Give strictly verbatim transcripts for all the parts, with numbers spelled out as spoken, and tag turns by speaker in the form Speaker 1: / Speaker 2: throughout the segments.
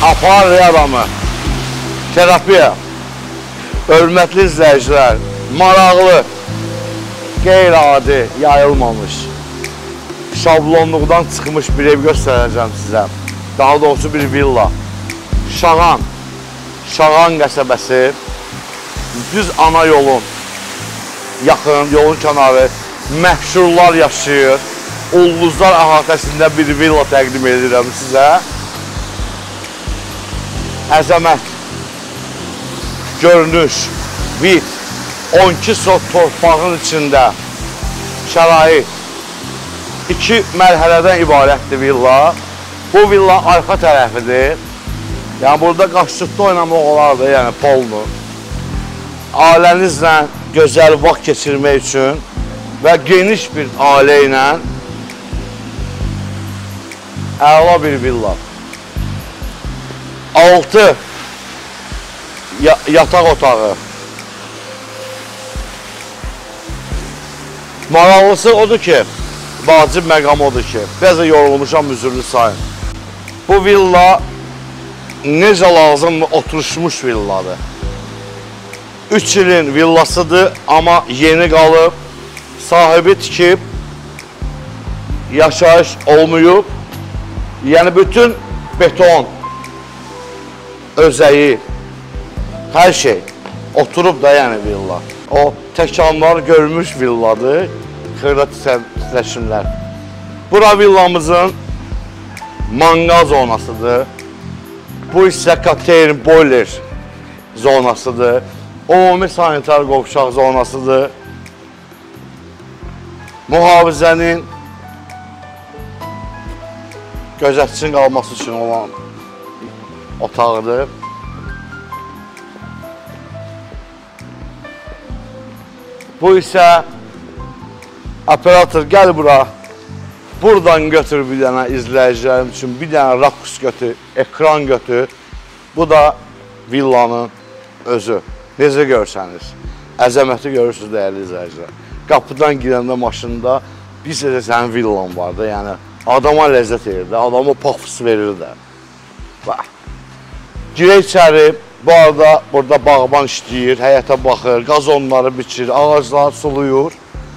Speaker 1: apar adamı terapiya. Hörmətli izləyicilər, maraqlı, qeyri-adi, yayılmamış, şablonluqdan çıxmış bir ev göstərəcəm sizə. Daha doğrusu bir villa. Şağan, Şağan qəsəbəsi, düz ana yolun yaxın, yolun kənarı, məşhurlar yaşayır. Ulduzlar əhatəsində bir villa təqdim edirəm sizə. Əzəmət, görünüş, vid, on iki sot torpağın içində şərait, iki mərhələdən ibarətdir villa. Bu villa arxa tərəfidir. Yəni, burada qaşçıqda oynamaq olardı, yəni polnu. Ailənizlə gözəl vaxt keçirmək üçün və geniş bir ailə ilə əla bir villa. Altı yataq otağı. Maraqlısı odur ki, vacib məqam odur ki, biraz da yorulmuşam, üzürlü sayın. Bu villa necə lazımdır, oturuşmuş villadır. üç ilin villasıdır, amma yeni qalıb, sahibi tikib, yaşayış olmayıb. Yəni, bütün beton, özəyi, hər şey oturub da, yəni villa. O təkanlar görmüş villadır, xırda titləşimlər. Bura villamızın manqal zonasıdır. Bu isə kokteyl boiler zonasıdır. Ümumi sanitar qovşaq zonasıdır. Mühafizənin gözətçinin qalması üçün olan otağıdır. Bu isə operator gəl bura, buradan götür bir dənə izləyicilərim üçün, bir dənə rakus götür, ekran götür. Bu da villanın özü. Necə görsəniz, əzəməti görürsünüz dəyərli izləyicilər. Qapıdan girəndə maşında bir səsə sənin villan var da, yəni adama ləzzət edir də, adama pafus verir də. Bax, girək içəri, bu arada burada bağban işləyir, həyətə baxır, qazonları biçir, ağacları suluyur.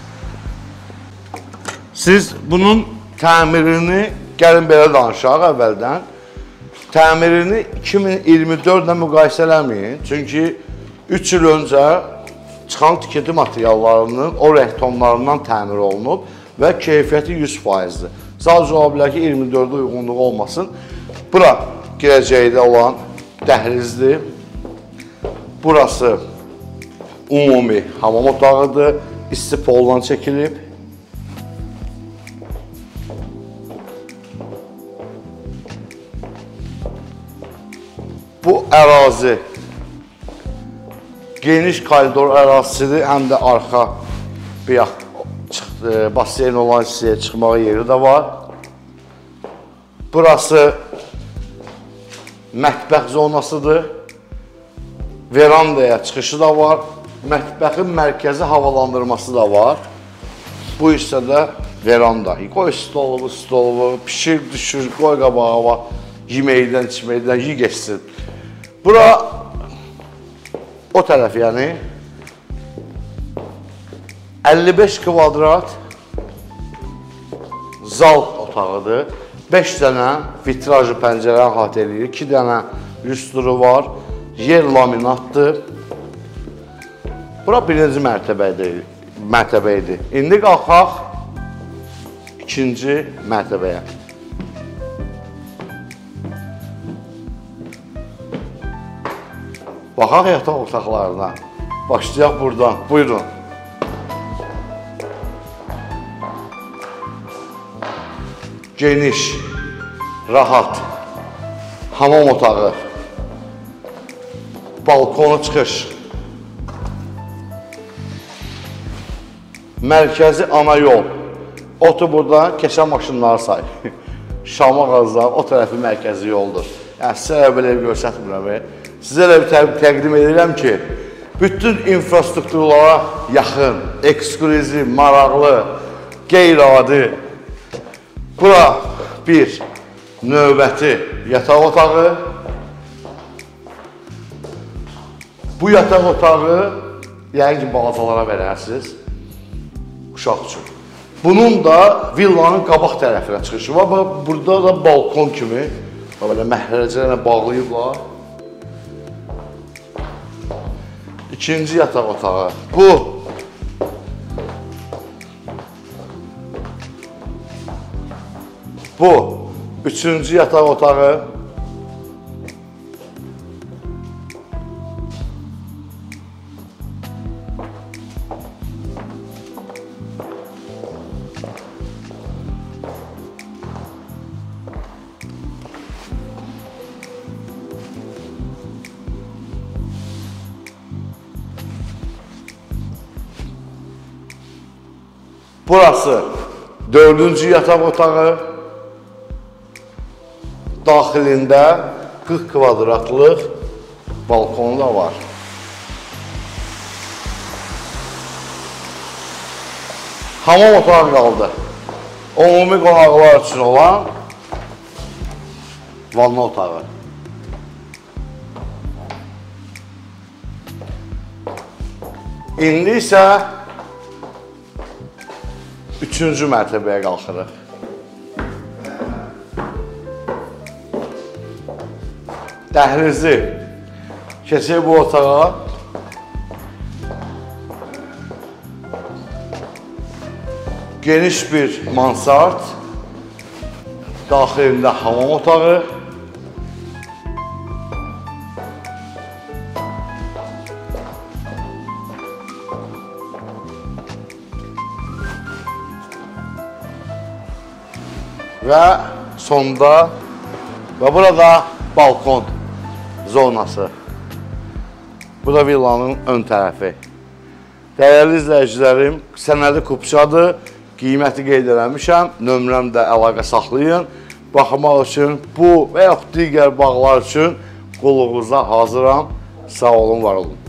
Speaker 1: Siz bunun təmirini, gəlin belə danışaq əvvəldən, təmirini iki min iyirmi dördlə müqayisə eləməyin. Çünki üç il öncə çıxan tikili materiallarının o rəng tonlarından təmir olunub və keyfiyyəti yüz faizdir. Sadəcə ola bilər ki, iyirmi dördə uyğunluğu olmasın. Bura girəcəkdə olan dəhlizdir. Burası ümumi hamam otağıdır. İsti poldan çəkilib. Bu ərazi geniş koridor ərazisidir, həm də arxa bir baseyn olan hissəyə çıxmağa yeri də var. Burası mətbəx zonasıdır. Verandaya çıxışı da var. Mətbəxin mərkəzi havalandırması da var. Bu hissədə veranda. Qoy stolovu, stolovu, pişir, düşür, qoy qabağa var. Yeməkdən, içməkdən, yi geçsin. Bura o tərəf, yəni əlli beş kvadrat zal otağıdır. beş dənə vitrajı pəncərə əhatə edir. iki dənə lüstru var. Yer laminatdır. Bura birinci mərtəbə idi. İndi qalxaq ikinci mərtəbəyə. Baxaq yataq otaqlarına. Başlayaq buradan. Buyurun. Geniş, rahat, hamam otağı, balkonu çıxış, mərkəzi ana yol. Otu burada keçən maşınları say. Şama qazlar, o tərəfi mərkəzi yoldur. Yəni, sizə belə görsətmirəm. Sizə də bir təqdim edirəm ki, bütün infrastrukturlara yaxın, ekskluziv, maraqlı, qeyri-adi. Bura bir növbəti yataq otağı, Bu yataq otağı yəqin ki, balacalara verərsiniz, uşaq üçün. Bunun da villanın qabaq tərəfinə çıxışı var. Burada da balkon kimi belə məhrəcələrlə bağlayıblar. İkinci yataq otağı. Bu Bu üçüncü yataq otağı. Burası dördüncü yataq otağı. Daxilində qırx kvadratlıq balkonu da var. Hamam otağı qaldı. Ümumi qonaqlar üçün olan vanna otağı. İndi isə üçüncü mərtəbəyə qalxırıq. Dəhlizi keçək bu otağa. Geniş bir mansard, daxilində hamam otağı. Və sonda və burada balkon zonası. Bu da villanın ön tərəfi. Dəyərli izləyicilərim, sənədi kupçadır, qiyməti qeyd eləmişəm, nömrəm də əlaqə saxlayın. Baxmaq üçün bu və yaxud digər bağlar üçün qulluğunuza hazıram. Sağ olun, var olun.